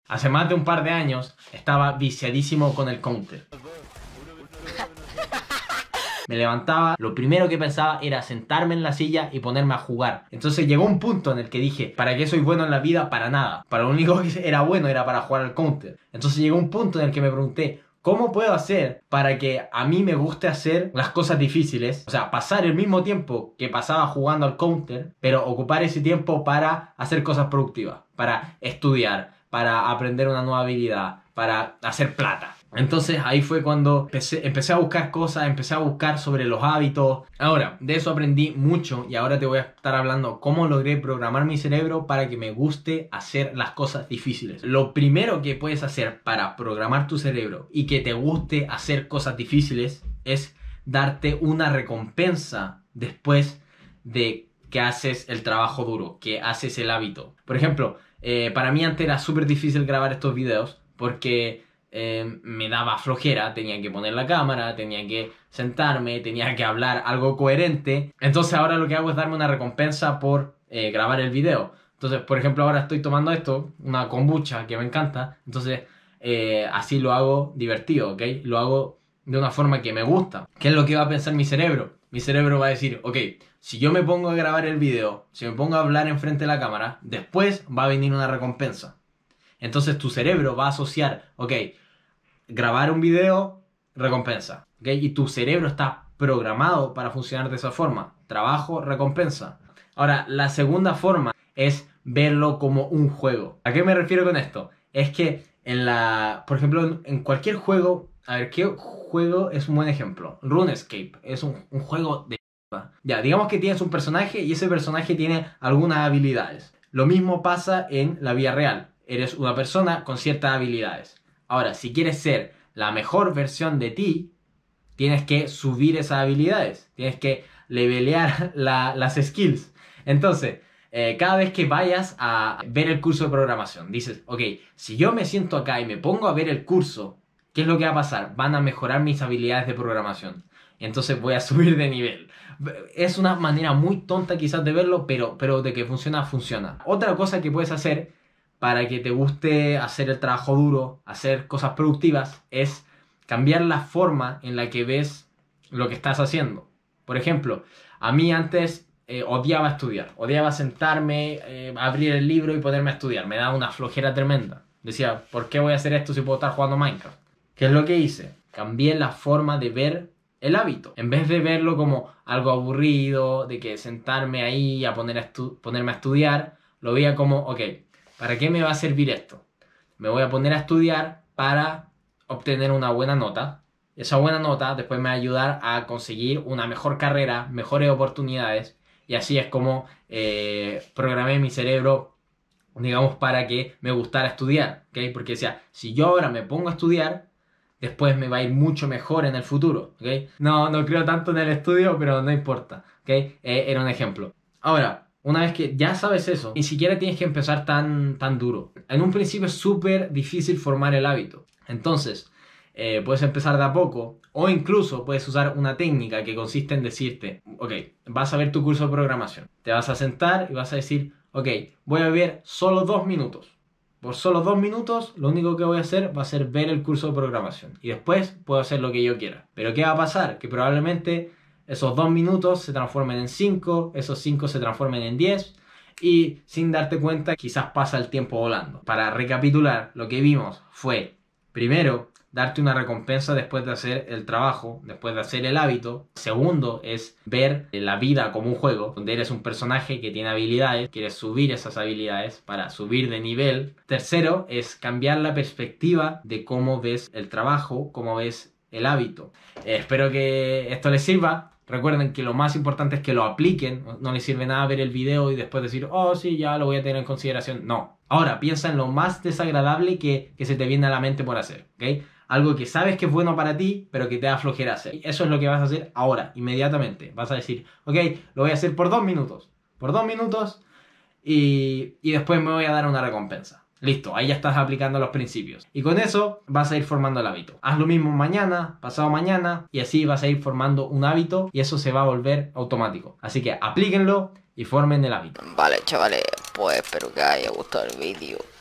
Hace más de un par de años estaba viciadísimo con el Counter. Me levantaba, lo primero que pensaba era sentarme en la silla y ponerme a jugar. Entonces llegó un punto en el que dije, ¿para qué soy bueno en la vida? Para nada. Para lo único que era bueno era para jugar al Counter. Entonces llegó un punto en el que me pregunté, ¿cómo puedo hacer para que a mí me guste hacer las cosas difíciles? O sea, pasar el mismo tiempo que pasaba jugando al Counter, pero ocupar ese tiempo para hacer cosas productivas, para estudiar, para aprender una nueva habilidad, para hacer plata. Entonces ahí fue cuando empecé a buscar cosas, empecé a buscar sobre los hábitos. Ahora, de eso aprendí mucho y ahora te voy a estar hablando cómo logré programar mi cerebro para que me guste hacer las cosas difíciles. Lo primero que puedes hacer para programar tu cerebro y que te guste hacer cosas difíciles es darte una recompensa después de que haces el trabajo duro, que haces el hábito. Por ejemplo, para mí antes era súper difícil grabar estos videos porque me daba flojera, tenía que poner la cámara, tenía que sentarme, tenía que hablar algo coherente. Entonces ahora lo que hago es darme una recompensa por grabar el video. Entonces, por ejemplo, ahora estoy tomando esto, una kombucha que me encanta. Entonces, así lo hago divertido, ¿ok? Lo hago de una forma que me gusta. ¿Qué es lo que va a pensar mi cerebro? Mi cerebro va a decir, ok, si yo me pongo a grabar el video, si me pongo a hablar enfrente de la cámara, después va a venir una recompensa. Entonces tu cerebro va a asociar, ok, grabar un video, recompensa. ¿Ok? Y tu cerebro está programado para funcionar de esa forma. Trabajo, recompensa. Ahora, la segunda forma es verlo como un juego. ¿A qué me refiero con esto? Es que por ejemplo, en cualquier juego, a ver, ¿qué juego es un buen ejemplo? RuneScape es un juego de... Ya, digamos que tienes un personaje y ese personaje tiene algunas habilidades. Lo mismo pasa en la vida real. Eres una persona con ciertas habilidades. Ahora, si quieres ser la mejor versión de ti, tienes que subir esas habilidades. Tienes que levelear las skills. Entonces, cada vez que vayas a ver el curso de programación, dices, ok, si yo me siento acá y me pongo a ver el curso, ¿qué es lo que va a pasar? Van a mejorar mis habilidades de programación. Entonces voy a subir de nivel. Es una manera muy tonta quizás de verlo, pero de que funciona, funciona. Otra cosa que puedes hacer para que te guste hacer el trabajo duro, hacer cosas productivas, es cambiar la forma en la que ves lo que estás haciendo. Por ejemplo, a mí antes odiaba estudiar, odiaba sentarme, abrir el libro y ponerme a estudiar. Me daba una flojera tremenda. Decía, ¿por qué voy a hacer esto si puedo estar jugando Minecraft? ¿Qué es lo que hice? Cambié la forma de ver el hábito. En vez de verlo como algo aburrido, de que sentarme ahí a ponerme a estudiar, lo veía como, ok, ¿para qué me va a servir esto? Me voy a poner a estudiar para obtener una buena nota. Esa buena nota después me va a ayudar a conseguir una mejor carrera, mejores oportunidades. Y así es como programé mi cerebro, digamos, para que me gustara estudiar. ¿Okay? Porque decía, si yo ahora me pongo a estudiar, después me va a ir mucho mejor en el futuro. ¿Okay? No creo tanto en el estudio, pero no importa. ¿Okay? Era un ejemplo. Ahora, una vez que ya sabes eso, ni siquiera tienes que empezar tan duro. En un principio es súper difícil formar el hábito. Entonces, puedes empezar de a poco o incluso puedes usar una técnica que consiste en decirte, ok, vas a ver tu curso de programación. Te vas a sentar y vas a decir, ok, voy a ver solo 2 minutos. Por solo 2 minutos, lo único que voy a hacer va a ser ver el curso de programación. Y después puedo hacer lo que yo quiera. Pero ¿qué va a pasar? Que probablemente esos 2 minutos se transformen en 5, esos 5 se transformen en 10 y sin darte cuenta quizás pasa el tiempo volando. Para recapitular, lo que vimos fue, primero, darte una recompensa después de hacer el trabajo, después de hacer el hábito. Segundo es ver la vida como un juego, donde eres un personaje que tiene habilidades, quieres subir esas habilidades para subir de nivel. Tercero es cambiar la perspectiva de cómo ves el trabajo, cómo ves el hábito. Espero que esto les sirva. Recuerden que lo más importante es que lo apliquen. No les sirve nada ver el video y después decir, oh sí, ya lo voy a tener en consideración. No. Ahora, piensa en lo más desagradable que se te viene a la mente por hacer, ¿ok? Algo que sabes que es bueno para ti, pero que te da flojera hacer. Eso es lo que vas a hacer ahora, inmediatamente. Vas a decir, ok, lo voy a hacer por 2 minutos. Por 2 minutos y después me voy a dar una recompensa. Listo, ahí ya estás aplicando los principios. Y con eso vas a ir formando el hábito. Haz lo mismo mañana, pasado mañana, y así vas a ir formando un hábito y eso se va a volver automático. Así que aplíquenlo y formen el hábito. Vale, chavales, pues espero que haya gustado el vídeo.